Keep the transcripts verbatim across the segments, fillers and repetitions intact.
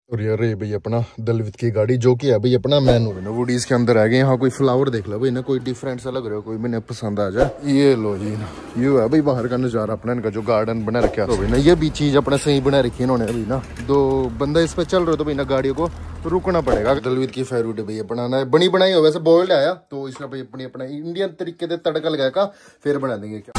और यार ये भाई अपना दलवित की गाड़ी जो कि है भाई अपना मैनुअल ना वुडीज के अंदर आ गए। यहाँ कोई फ्लावर देख लो भाई ना, कोई डिफरेंट सा लग रहा हो, कोई मैंने पसंद आ जाए। ये लो जी ना, ये है भाई बाहर का नजारा अपना, इनका जो गार्डन बना रखा है तो भाई ना ये भी चीज अपना सही बना रखी है इन्होंने। अभी ना दो बंदा इस पे चल रहे हो तो भाई ना गाड़ियों को रुकना पड़ेगा। दलवित की फेरूट भाई बनाना है, बनी बनाई हो वैसे बोल्ड आया तो इसका भाई अपनी अपना इंडियन तरीके से तड़का लगाएगा फिर बना देंगे। क्या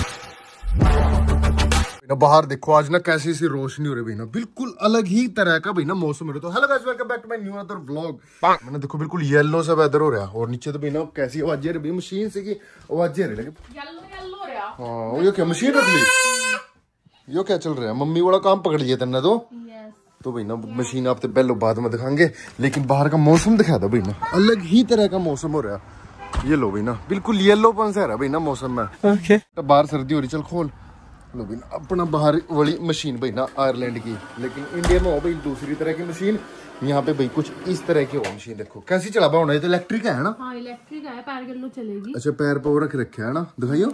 ना बाहर देखो आज ना कैसी सी रोशनी हो रही है ना, बिल्कुल अलग ही तरह का भाई ना मौसम हो रहा है। तो hello guys, welcome back to my new other vlog. मैंने देखो बिल्कुल येलो सा वेदर हो रहा है और नीचे तो भाई ना कैसी आवाजें रही मशीन से की आवाजें रही लगे येलो येलो हो रहा। हां ये क्या मशीन रख ली, यो क्या चल रहा है? मम्मी वाला काम पकड़ लिया तेने तो तो भाई ना मशीन आप तो पहले बाद में दिखाएंगे, लेकिन बाहर का मौसम दिखा दो भाई ना, अलग ही तरह का मौसम हो रहा है। ये लो भाई ना बिल्कुल येलोपन से आ रहा है भाई ना मौसम में। ओके तो बाहर सर्दी हो रही, चल खोल लो भाई ना अपना बाहर वाली मशीन भाई ना आयरलैंड की, लेकिन इंडिया में हो भाई दूसरी तरह की मशीन। यहाँ पे भाई कुछ इस तरह की हो मशीन, देखो कैसी चला पाओ। ये तो इलेक्ट्रिक है ना? हाँ इलेक्ट्रिक है, पैर के लो चलेगी। अच्छा पैर पर रख रखे है ना, दिखाइयो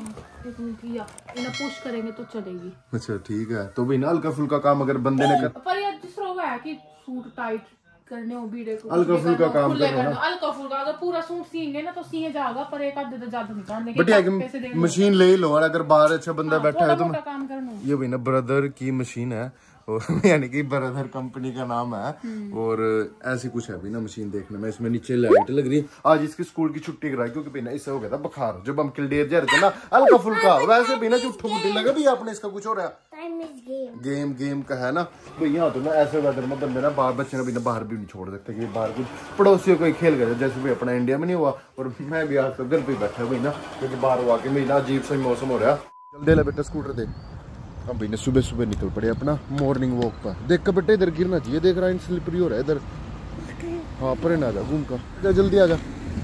पुश करेंगे तो चलेगी। अच्छा ठीक है, तो भाई ना हल्का फुल्का काम अगर बंदे ने कर पर ये दूसरा है कि सूट टाइट करने हो बीड़े को हल्का फुल्का काम करना, हल्का फुल्का अगर पूरा सूट सीएंगे ना तो सीए जाएगा, पर एक आधे तो ज्यादा निकालने के बट मशीन ले लो। और अगर बाहर अच्छा बंदा बैठा है तो काम करना। ये भाई ना ब्रदर की मशीन है और यानी कि ब्रदर कंपनी का नाम है और ऐसी कुछ है भी ना मशीन देखने में। इसमें नीचे लाइट लग रही है। आज इसकी स्कूल की छुट्टी कराई क्योंकि भी ना इससे हो गया था बुखार, जब हम किलडेर जा रहे थे ना हल्का फुल्का वैसे भी ना झूठो बुद्धि लगा भी आपने इसका कुछ हो रहा है गेम गेम का है ना। तो यहाँ तो ना ऐसे वेदर में बंदे ना बाहर बच्चे ना भी ना बाहर भी नहीं छोड़ सकते कि बाहर कुछ पड़ोसियों को खेल गए जैसे भी अपना इंडिया में नहीं हुआ। और मैं भी आज तो घर पे बैठा भाई ना क्योंकि बाहर हुआ के भाई ना अजीब सा मौसम हो रहा है। चल दे ले बेटा स्कूटर दे। हम भाई ने सुबह सुबह निकल पड़े अपना मॉर्निंग वॉक पर। देख का बेटा इधर गिरना चाहिए, देख रहा है स्लिपरी हो रहा है इधर। हाँ परे ना जा, घूम का जल्दी आ जा।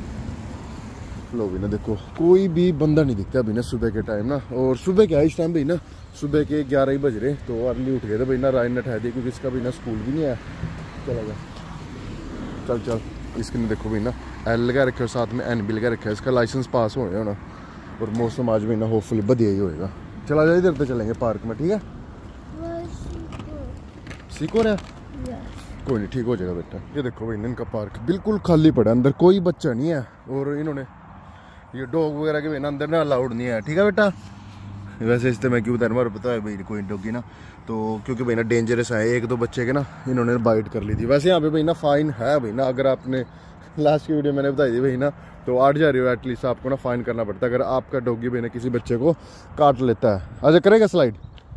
लो भी ना देखो कोई भी बंदा नहीं दिखता अभी ना सुबह के टाइम ना। और सुबह क्या इस टाइम भाई ना सुबह के ग्यारह ही बज रहे तो अर्ली उठ गए थे भाई ना। रायन ने उठा दी क्योंकि इसका भी ना स्कूल भी नहीं है। चला जा चल चल। इसके ने देखो भाई ना एल लगा रखे और साथ में एन भी लगा रखा है, इसका लाइसेंस पास हो गया होना। और मौसम आज भी ना होपफुली बढ़िया ही होएगा। चला जाए इधर पे चलेंगे पार्क में, ठीक है? सीखो रहा कोई नहीं, ठीक हो जाएगा बेटा। ये देखो भाई इनका पार्क बिल्कुल खाली पड़ा, अंदर कोई बच्चा नहीं है। और इन्होंने ये डॉग वगैरह के बिना अंदर ना अलाउड नहीं है, ठीक है बेटा? वैसे इससे मैं क्यों बता रहा हूँ पता है भाई कोई डॉगी ना तो क्योंकि भाई ना डेंजरस है, एक दो बच्चे के ना इन्होंने बाइट कर ली थी। वैसे यहाँ पे भाई ना फाइन है भाई ना, अगर आपने लास्ट की वीडियो मैंने बताई थी भाई ना तो आठ हज़ार हो एटलीस्ट आपको ना फाइन करना पड़ता है अगर आपका डॉगी भाई ना किसी बच्चे को काट लेता है। आजा करेगा स्लाइड,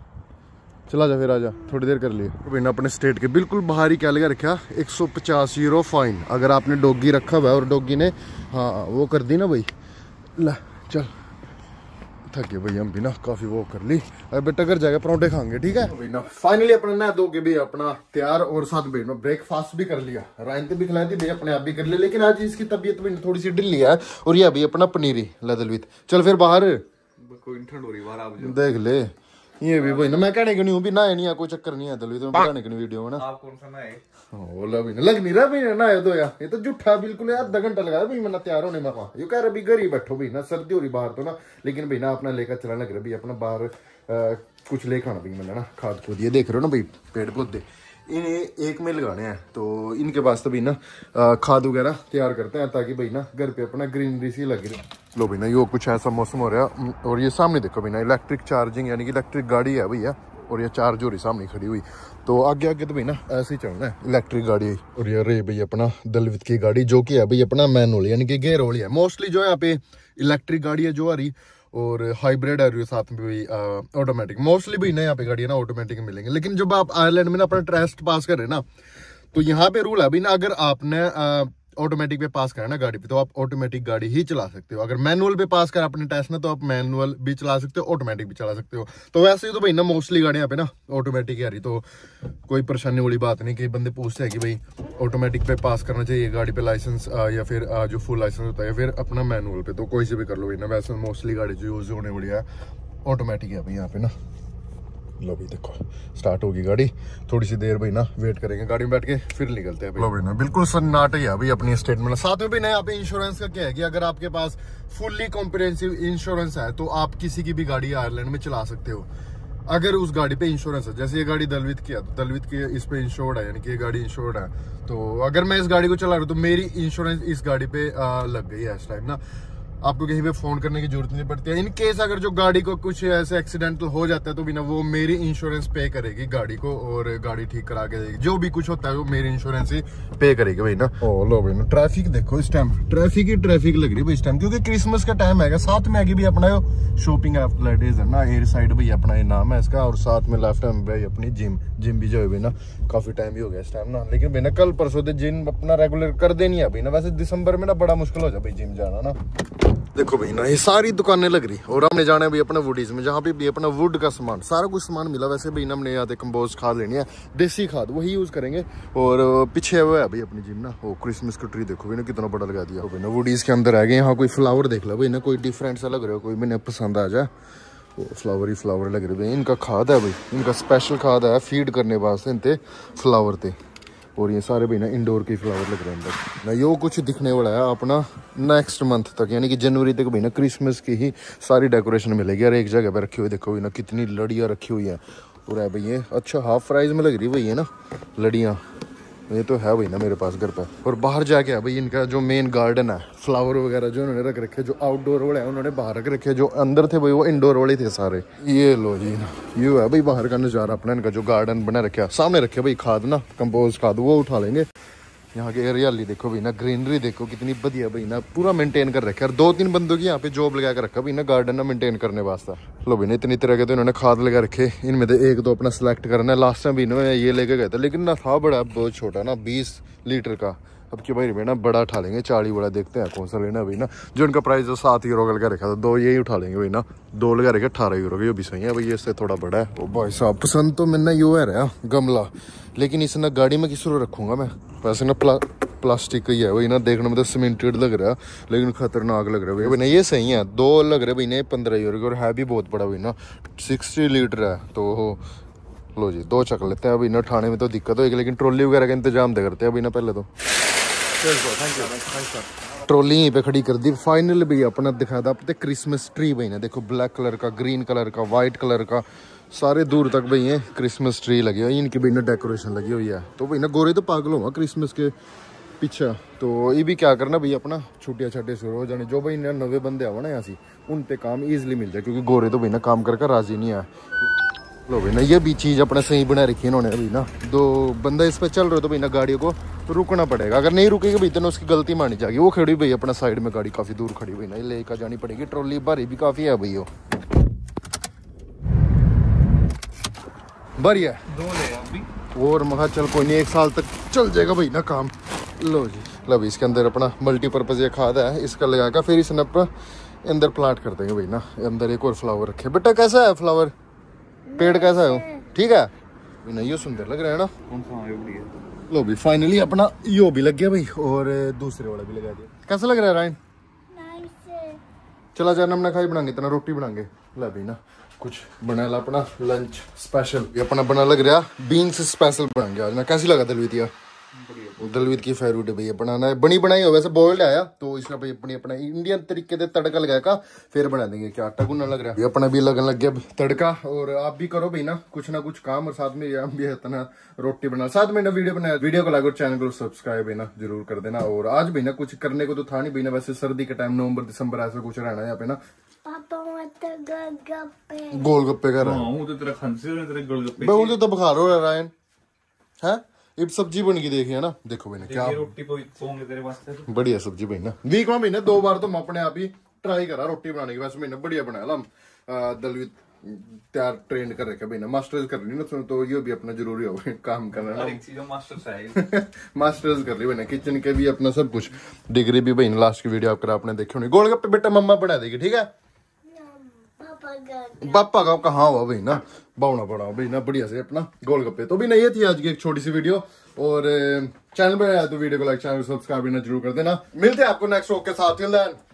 चला जा फिर आजा, थोड़ी देर कर लिए। तो भाई ना अपने स्टेट के बिल्कुल बाहर ही क्या लगा रखा एक सौ पचास यूरो फाइन अगर आपने डॉगी रखा हुआ है और डॉगी ने हाँ वो कर दी ना भाई। ला चल थक गए भाई हम भी ना, काफी वो कर ली। अब बेटा घर जाके पराठे खाएंगे, ठीक है भाई ना? फाइनली अपना ना दो के भी अपना तैयार और साथ भाई ना ब्रेकफास्ट भी कर लिया। रायन भी खिलाई थी भाई, अपने आप भी कर लिया। लेकिन आज इसकी तबीयत भी थोड़ी सी ढिल्ली है और ये अभी अपना पनीरी लदलवित। चल फिर बाहर कोई ठंड हो रही बाहर आप देख ले। ये भी भाई ना मैं कहने की नहीं हूँ भी ना नहीं है, कोई चक्कर नहीं है दलवित में बताने की वीडियो में ना। आप कौन सा नहाए? लग नहीं रहा भाई ना दो यार, ये तो झूठा बिल्कुल है। आधा घंटा लगाया भाई मैंने तैयार होने में। ये कह रहा घर ही बैठो भाई ना, सर्दी हो रही बाहर तो ना, लेकिन भाई ना अपना लेकर चला लग रहा भाई अपना बाहर कुछ ले खाना भाई मैंने ना खाद खुद। ये देख रहे हो ना भाई पेड़ पौधे इन्हें एक में लगाने हैं तो इनके पास तो भाई ना खाद वगैरह तैयार करते हैं ताकि भाई ना घर पे अपना ग्रीनरी सी लग रही। लो भाई ना यो कुछ ऐसा मौसम हो रहा है। और ये सामने देखो भाई ना इलेक्ट्रिक चार्जिंग यानी कि इलेक्ट्रिक गाड़ी है भैया और ये चार्ज हो रही सामने खड़ी हुई। तो आगे आगे तो भाई ना ऐसे ही चलना है इलेक्ट्रिक गाड़ी। और ये रे भाई अपना दलवित की गाड़ी जो कि है भाई अपना मैनुअल यानी कि गेयर वाली है। मोस्टली जो है यहाँ पे इलेक्ट्रिक गाड़ी है जो आ रही और हाइब्रिड आ रही है साथ में भी ऑटोमेटिक। मोस्टली भी ना यहाँ पे गाड़ियाँ ना ऑटोमेटिक मिलेंगे। लेकिन जब आप आयरलैंड में ना अपना टेस्ट पास कर रहे हैं ना तो यहाँ पे रूल है भाई ना, अगर आपने ऑटोमेटिक पे पास करा ना गाड़ी पे तो आप ऑटोमेटिक गाड़ी ही चला सकते हो। अगर मैनुअल पे पास करा अपने टेस्ट ना तो आप मैनुअल भी चला सकते हो, ऑटोमेटिक भी चला सकते हो। तो वैसे ही तो भाई ना मोस्टली गाड़ियाँ पे ना ऑटोमेटिक ही आ रही, तो कोई परेशानी वाली बात नहीं। कई बंदे पूछते हैं कि भाई ऑटोमेटिक पे पास करना चाहिए गाड़ी पे लाइसेंस या फिर आ, जो फुल लाइसेंस होता है या फिर अपना मैनुअल पे, तो कोई से भी कर लो भाई ना। वैसे मोस्टली गाड़ी जो यूज होने वाली है ऑटोमेटिक है भाई यहाँ पे ना। लो भाई देखो स्टार्ट होगी गाड़ी, थोड़ी सी देर भाई ना वेट करेंगे गाड़ी में बैठ के फिर निकलते हैं भाई। लो भाई ना बिल्कुल सन्नाटा ही है भाई अपनी स्टेट में। साथ में भी ना यहाँ पे इंश्योरेंस का क्या है कि अगर आपके पास फुल्ली कॉम्प्रिहेंसिव इंश्योरेंस है तो आप किसी की भी गाड़ी आयरलैंड में चला सकते हो। अगर उस गाड़ी पे इंश्योरेंस है, जैसे ये गाड़ी दलवित की है तो दलवित की इस पे इंश्योर्ड है, यानी कि ये गाड़ी इंश्योर्ड है, तो अगर मैं इस गाड़ी को चला रहा हूँ तो मेरी इंश्योरेंस इस गाड़ी पे आ, लग गई है इस टाइम ना, आपको कहीं पे फोन करने की जरूरत नहीं पड़ती है। इन केस अगर जो गाड़ी को कुछ ऐसे एक्सीडेंटल हो जाता है तो भी ना वो मेरी इंश्योरेंस पे करेगी गाड़ी को, और गाड़ी ठीक करा के देगी, जो भी कुछ होता है वो मेरी इंश्योरेंस ही पे करेगी भाई ना। ओ लो भाई ना, ट्रैफिक देखो इस टाइम, ट्रैफिक ही ट्रैफिक लग रही है भाई इस टाइम, क्योंकि क्रिसमस का टाइम है। साथ में आगे भी अपना शॉपिंग आउटलेट है ना, एयर साइड भाई अपना ये नाम है इसका, और साथ में लेफ्ट में भाई अपनी जिम जिम भी जो है भाई ना, काफी टाइम भी हो गया इस टाइम ना, लेकिन भाई ना कल परसों से जिम अपना रेगुलर कर देनी है भाई ना। वैसे दिसंबर में ना बड़ा मुश्किल हो जाए भाई जिम जाना ना। देखो भाई ना ये सारी दुकानें लग रही, और हमने जाना है भाई अपना वुडीज में, जहाँ पे भी अपना वुड का सामान सारा कुछ सामान मिला। वैसे भाई ना हमने यहाँ कंपोस्ट खाद लेनी है, देसी खाद वही यूज करेंगे। और पीछे वो है भाई अपनी जिम ना, वो क्रिसमस का ट्री देखो भाई ना कितना बड़ा लगा दिया भाई ना। वुडीज के अंदर आ गए, यहाँ कोई फ्लावर देख लो भाई ना, कोई डिफरेंट सा लग रहा है, कोई मैंने पसंद आ जाए, वो फ्लावर ही फ्लावर लग रहे भाई। इनका खाद है भाई, इनका स्पेशल खाद है फीड करने वास्ते इनते फ्लावर थे, और ये सारे भाई ना इंडोर के फ्लावर लग रहे हैं अंदर ना। यो कुछ दिखने वाला है अपना नेक्स्ट मंथ तक, यानी कि जनवरी तक भाई ना क्रिसमस की ही सारी डेकोरेशन मिलेगी। और एक जगह पे रखी हुई देखो भाई ना कितनी लड़ियाँ रखी हुई हैं, और है भाई ये अच्छा हाफ प्राइस में लग रही भाई है ना लड़ियाँ, ये तो है भाई ना मेरे पास घर पे। और बाहर जाके है भाई इनका जो मेन गार्डन है, फ्लावर वगैरह जो उन्होंने रख रखे, जो आउटडोर वाले हैं उन्होंने बाहर रख रखे, जो अंदर थे भाई वो इंडोर वाले थे सारे। ये लो जी ना, ये है भाई बाहर का नज़ारा अपना, इनका जो गार्डन बना रखा, सामने रखे भाई खाद ना, कंपोस्ट खाद वो उठा लेंगे। यहाँ की हरियाली देखो भाई ना, ग्रीनरी देखो कितनी बढ़िया भाई ना, पूरा मेंटेन कर रखा है। और दो तीन बंदों की यहाँ पे जॉब लगा कर रखा भाई ना गार्डन ना मेंटेन करने वास्ते। लो भाई ना इतनी तरह के तो इन्होंने खाद लगा रखे, इनमें तो एक दो अपना सिलेक्ट करना है। लास्ट टाइम भी इन्होंने ये लेके गए थे, लेकिन ना था बड़ा बहुत छोटा ना, बीस लीटर का। अब की भाई ना बड़ा उठा लेंगे, चाली बड़ा, देखते हैं कौन सा लेना भाई ना। जो इनका प्राइस जो सात यूरो का लगा रखा था, दो यही उठा लेंगे भाई ना, दो लगा रखे अठारह यूरो का, ये भी सही है भाई, इससे थोड़ा बड़ा है। ओ भाई साहब पसंद तो मैंने यू है रहा गमला, लेकिन इस ना गाड़ी में किस तरह रखूंगा मैं। वैसे ना प्ला प्लास्टिक का ही है वही ना, देखने में तो सीमेंटेड लग रहा है, लेकिन खतरनाक लग रहा है भाई ना। ये सही है, दो लग रहे भाई ना पंद्रह यूरो के, और है भी बहुत बड़ा भाई ना, सिक्सटी लीटर है। तो लो जी दो चक लेते हैं अभी ना, उठाने में तो दिक्कत होगी, लेकिन ट्रॉली वगैरह का इंतजाम दे करते हैं अभी ना पहले तो। ट्रॉली यहीं पे खड़ी कर दी फाइनल भी अपना दिखा था अपने क्रिसमस ट्री भाई ना, देखो ब्लैक कलर का, ग्रीन कलर का, वाइट कलर का, सारे दूर तक भाई ये क्रिसमस ट्री लगी हुई है, इनकी भाई ना डेकोरेशन लगी हुई है। तो भाई ना गोरे तो पागल होगा क्रिसमस के पीछे, तो ये भी क्या करना भाई अपना छुट्टियाँ छट्टे शुरू हो जाने, जो भाई ना नवे बंदे आवा ना यहाँ से उन पे काम ईजिली मिल जाए, क्योंकि गोरे तो भाई ना काम करके राजी नहीं है। लो भाई ना ये भी चीज़ अपना सही बना रखी है इन्होंने अभी ना, दो बंदा इस पर चल रहे हो तो भाई ना गाड़ियों को रुकना पड़ेगा, अगर नहीं रुकेगी भाई तो उसकी गलती मानी जाएगी। वो खड़ी भाई अपना साइड में गाड़ी काफ़ी दूर खड़ी हुई ना, ये लेकर जानी पड़ेगी, ट्रॉली भारी भी काफ़ी है भाई, वो भारी है दो ले अभी, और महा चल कोई नहीं एक साल तक चल जाएगा भाई ना काम। लो जी लो भाई इसके अंदर अपना मल्टीपर्पज़ ये खाद है, इसका लगाकर फिर इसने अपना अंदर प्लांट कर देंगे भाई ना। अंदर एक और फ्लावर रखे। बेटा कैसा है फ्लावर, पेड़ कैसा है, ठीक है नहीं, ये सुंदर लग रहा है ना। कौन सा है? लो भी फाइनली अपना यो भी लग गया भाई, और दूसरे वाला भी लगा दिया। कैसा लग रहा है रायन? चला जाना हमने खाई बनाएंगे, इतना रोटी बनाएंगे। ला भी ना कुछ बना ला अपना लंच स्पेशल, ये अपना बना लग रहा बीन्स स्पेशल बनाएंगे आज ना। कैसी लगा दलवीतिया? दलवीत की फेवरेट है भैया बनाना है, बनी बनाई हो वैसे बॉइल्ड आया तो इसका भाई अपनी अपना इंडियन तरीके से तड़का लगाया का फिर बना देंगे। क्या आटा गुना लग रहा है अपना भी लगन लग गया तड़का। और आप भी करो भाई ना कुछ ना कुछ काम, और साथ में हम भी इतना रोटी बना, साथ में ना वीडियो बनाया। वीडियो को लाइक और चैनल को सब्सक्राइब है ना जरूर कर देना। और आज भी ना कुछ करने को तो था नहीं भाई ना, वैसे सर्दी के टाइम नवंबर दिसंबर ऐसा कुछ रहना है यहाँ पे ना। गोलगप्पे कर रहा है तो बुखार हो रहा है है अब सब्जी बन गई देखिए ना, देखो भाई ना क्या रोटी तेरे वास्ते बढ़िया सब्जी भाई ना। वीक में महीने दो बार तो मैं अपने आप ही ट्राई करा रोटी बनाने की, वैसे मैंने बढ़िया बनाया ला। दल तैयार ट्रेंड कर रखे भाई ना, मास्टर्स कर ली ना तो ये भी अपना जरूरी हो काम करना ना, मास्टर्स कर ली भाई ना किचन के भी अपना सब कुछ। डिग्री भी भाई ना लास्ट की वीडियो आपका आपने देखी होनी। गोलगप्पे बेटा मम्मा बना देगी ठीक है, पापा का कहाँ हुआ भाई ना, बावना पड़ा भाई ना बढ़िया से अपना गोलगप्पे। तो भी नहीं, ये थी आज की एक छोटी सी वीडियो, और चैनल पर आया तो वीडियो को लाइक चैनल सब्सक्राइब करना जरूर कर देना। मिलते हैं आपको नेक्स्ट व्लॉग के साथ।